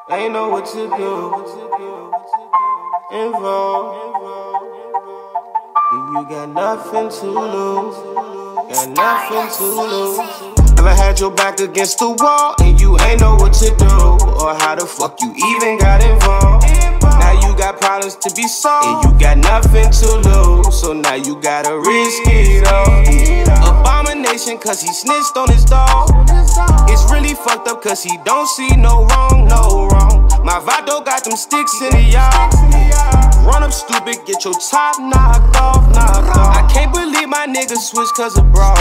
Ain't know what to do. Involved. You got nothing to lose. Got nothing to lose. Ever had your back against the wall and you ain't know what to do, or how the fuck you even got involved. Now you got problems to be solved and you got nothing to lose, so now you gotta risk it all. Abomination cause he snitched on his dog. It's really fucked up cause he don't see no wrong, no wrong. My Vato got them sticks in the yard. Run up stupid, get your top knocked off, knocked off. I can't believe my nigga switched cause of bro.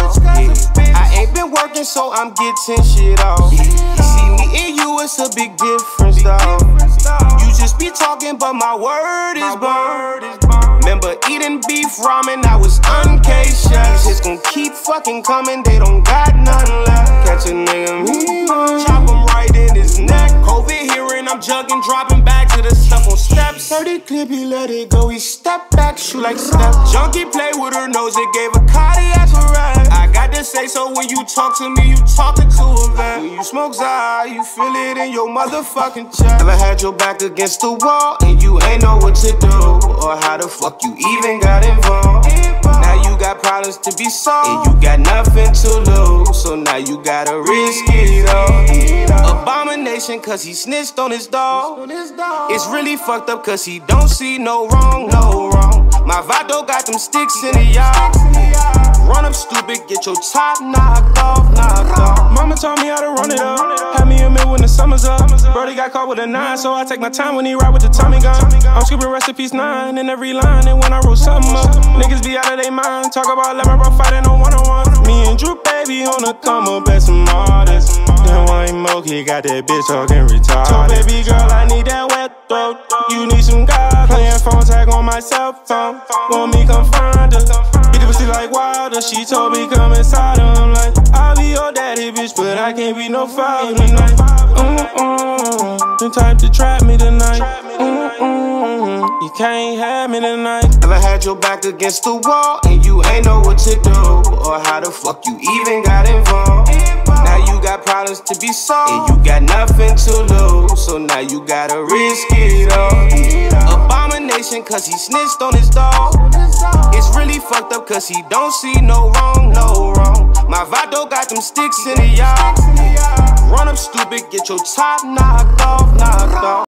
I ain't been working so I'm getting shit off. See me and you, it's a big difference dog. You just be talking but my word is bond. Remember eating beef ramen, I was uncaged. It's gon' keep fucking coming, they don't got nothing left. Catch a nigga, chop him right in his neck. COVID hearing, I'm jugging, dropping back to the stuff on steps. 30 clip, he let it go, he step back, shoot like step. Junkie play with her nose, it gave a cardiac arrest. I got to say so when you talk to me, you talking to a vet. When you smoke Zah, you feel it in your motherfucking chest. Ever had your back against the wall and you ain't know what to do, or how the fuck you even got involved. Now you got problems to be solved and you got nothing to lose, so now you gotta risk it all. Abomination cause he snitched on his dog. It's really fucked up cause he don't see no wrong, no wrong. My Vato got them sticks in the yard. Run up stupid, get your top knocked off, knocked off. Mama taught me how to run it up. Had me a meal when the summer's up. Brody got caught with a 9, so I take my time when he ride with the Tommy gun. I'm scooping recipes 9 in every line, and when I roll something up, niggas be out of their mind. Talk about let my bro fighting on one-on-one. Me and Drew baby on the come up at some artists. Then Wayne Moki got that bitch talking retarded. So baby girl, I need that wet throat. You need some God. Playing phone tag on my cell phone. Want me come find her. Beat the pussy like Wilder. She told me come inside her. I'm like, I'll be your daddy, bitch, but I can't be no father tonight. The type to trap me tonight. You can't have me tonight. Ever had your back against the wall and you ain't know what to do, or how the fuck you even got involved. Now you got problems to be solved and you got nothing to lose, so now you gotta risk it all. Abomination cause he snitched on his dog. It's really fucked up cause he don't see no wrong, no wrong. My Vato got them sticks in the yard. Run up stupid, get your top knocked off, knocked off.